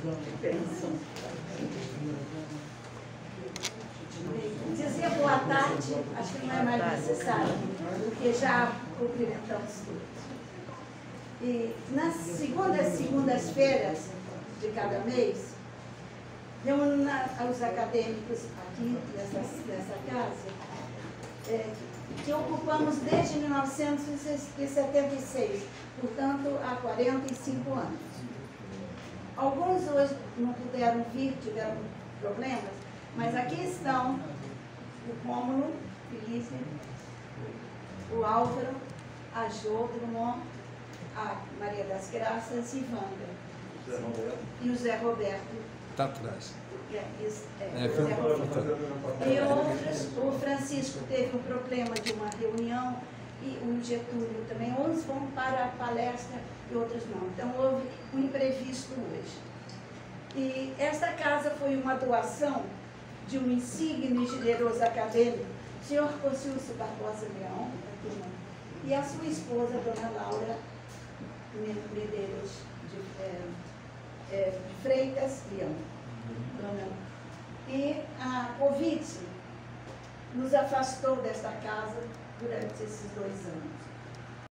Dizer boa tarde, acho que não é mais necessário, porque já cumprimentamos todos. E nas segundas-feiras de cada mês, reúno os acadêmicos aqui nessa casa, que ocupamos desde 1976, portanto, há 45 anos. Alguns hoje não puderam vir, tiveram problemas, mas aqui estão o Rômulo, Felipe, o Álvaro, a Jô Drummond, a Maria das Graças e Wanda. E o Zé Roberto. Está atrás. E outros, o Francisco teve um problema de uma reunião, e o Getúlio também. Uns vão para a palestra e outros não. Então houve um imprevisto hoje. E esta casa foi uma doação de um insigne e generoso acadêmico, o senhor Cosciúcio Barbosa Leão, e a sua esposa, dona Laura Medeiros de Freitas Leão. E a Covid nos afastou desta casa durante esses 2 anos.